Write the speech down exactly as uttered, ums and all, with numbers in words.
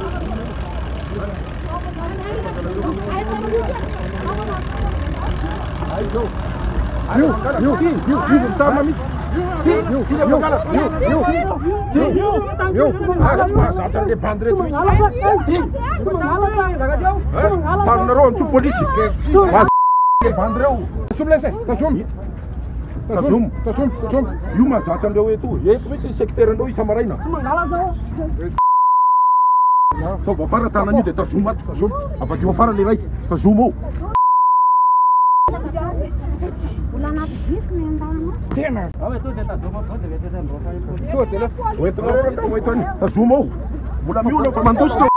Viu, viu, viu, viu, viu, tá na mix. Viu, viu, viu, viu, viu, viu, viu, ah, sa sa de bandre tu. Tá na ron tu polisi ke. Mas de bandre u. Sum lese, tá sum. Tá sum, tá sum, tá sum. Viu mas sa sa de u tu. Ye como se secretário do Samaraina. So vou fara tá na nide, tá sum, tá sum. Apa que vou fara ali vai. Tá sum. Tena. Awe tu dia tak semua pun dia dia dan rokai pun. Tu tela. Wait tu, wait tu. Tá sum. Bula miu lo mantusto.